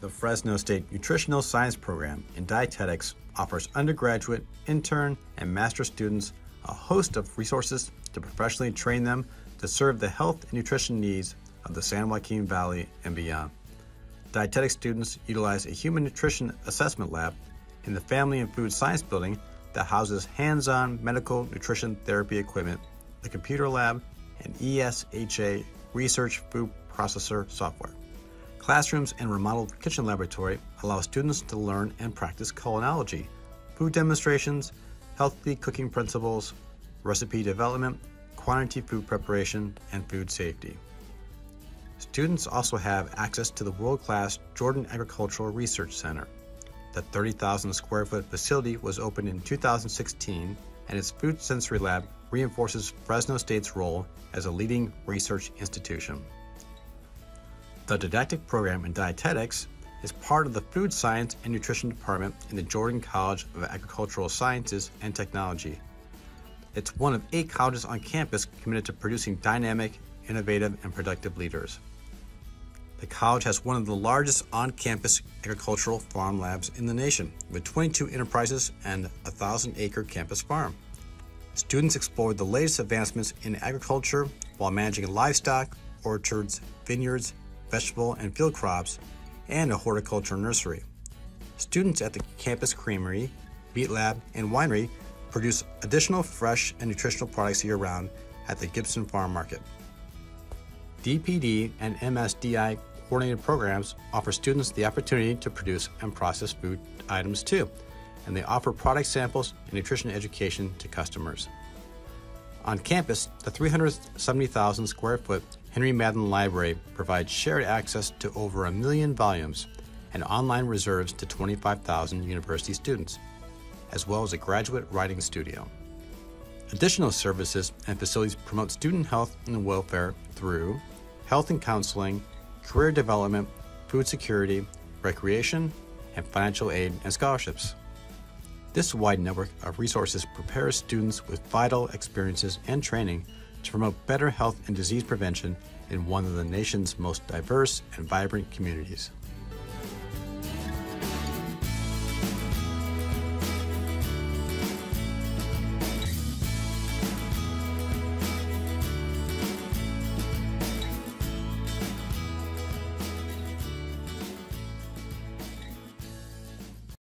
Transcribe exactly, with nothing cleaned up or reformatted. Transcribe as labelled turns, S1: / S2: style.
S1: The Fresno State Nutritional Science Program in Dietetics offers undergraduate, intern, and master students a host of resources to professionally train them to serve the health and nutrition needs of the San Joaquin Valley and beyond. Dietetics students utilize a human nutrition assessment lab in the Family and Food Science building that houses hands-on medical nutrition therapy equipment, the computer lab, and E S H A research food processor software. Classrooms and remodeled kitchen laboratory allow students to learn and practice culinology, food demonstrations, healthy cooking principles, recipe development, quantity food preparation, and food safety. Students also have access to the world-class Jordan Agricultural Research Center. The thirty thousand square foot facility was opened in two thousand sixteen, and its food sensory lab reinforces Fresno State's role as a leading research institution. The didactic program in dietetics is part of the Food Science and Nutrition Department in the Jordan College of Agricultural Sciences and Technology. It's one of eight colleges on campus committed to producing dynamic, innovative, and productive leaders. The college has one of the largest on-campus agricultural farm labs in the nation, with twenty-two enterprises and a one thousand acre campus farm. Students explore the latest advancements in agriculture while managing livestock, orchards, vineyards, vegetable and field crops, and a horticulture nursery. Students at the campus creamery, meat lab, and winery produce additional fresh and nutritional products year-round at the Gibson Farm Market. D P D and M S D I coordinated programs offer students the opportunity to produce and process food items too, and they offer product samples and nutrition education to customers. On campus, the three hundred seventy thousand square foot Henry Madden Library provides shared access to over a million volumes and online reserves to twenty-five thousand university students, as well as a graduate writing studio. Additional services and facilities promote student health and welfare through health and counseling, career development, food security, recreation, and financial aid and scholarships. This wide network of resources prepares students with vital experiences and training to promote better health and disease prevention in one of the nation's most diverse and vibrant communities.